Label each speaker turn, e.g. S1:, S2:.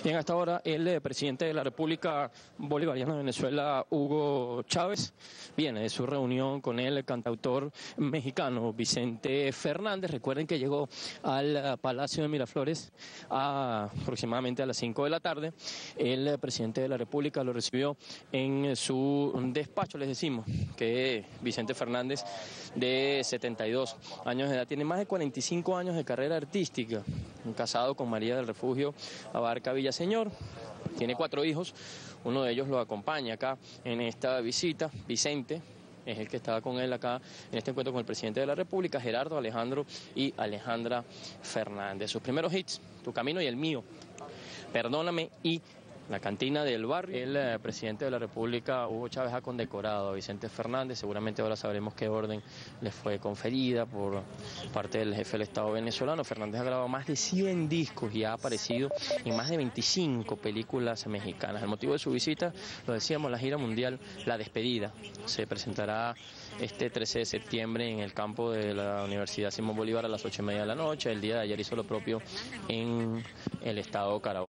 S1: Bien, hasta ahora el presidente de la República Bolivariana de Venezuela, Hugo Chávez, viene de su reunión con el cantautor mexicano Vicente Fernández. Recuerden que llegó al Palacio de Miraflores aproximadamente a las 5 de la tarde. El presidente de la República lo recibió en su despacho. Les decimos que Vicente Fernández, de 72 años de edad, tiene más de 45 años de carrera artística, casado con María del Refugio Abarca Villaseñor, tiene 4 hijos, uno de ellos lo acompaña acá en esta visita. Vicente es el que estaba con él acá en este encuentro con el presidente de la República, Gerardo, Alejandro y Alejandra Fernández. Sus primeros hits: Tu Camino y el Mío, Perdóname y La Cantina del Barrio. El presidente de la República, Hugo Chávez, ha condecorado a Vicente Fernández. Seguramente ahora sabremos qué orden le fue conferida por parte del jefe del Estado venezolano. Fernández ha grabado más de 100 discos y ha aparecido en más de 25 películas mexicanas. El motivo de su visita, lo decíamos, la gira mundial La Despedida. Se presentará este 13 de septiembre en el campo de la Universidad Simón Bolívar a las 8:30 de la noche. El día de ayer hizo lo propio en el estado Carabobo.